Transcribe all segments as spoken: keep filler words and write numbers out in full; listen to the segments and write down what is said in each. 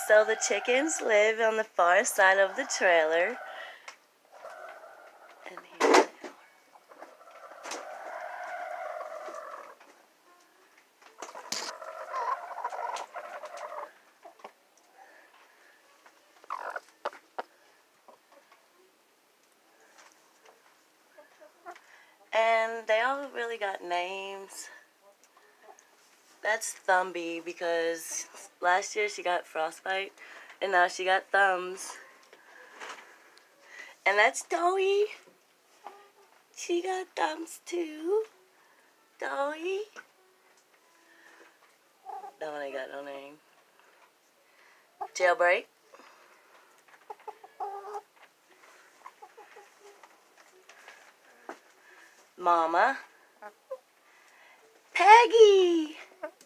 So the chickens live on the far side of the trailer. And here they are. And they all really got names. That's Thumby because last year she got frostbite and now she got thumbs. And that's Doey. She got thumbs too. Doey. That one ain't got no name. Jailbreak. Mama. Peggy.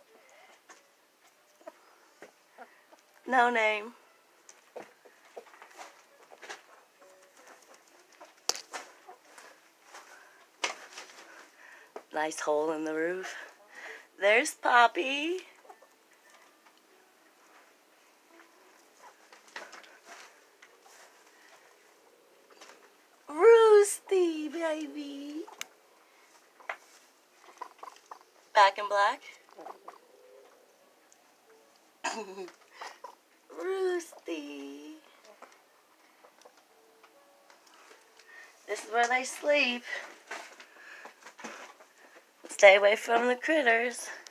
No name. Nice hole in the roof. There's Poppy. Roosty, baby. Back in black. Roosty. This is where they sleep. Stay away from the critters.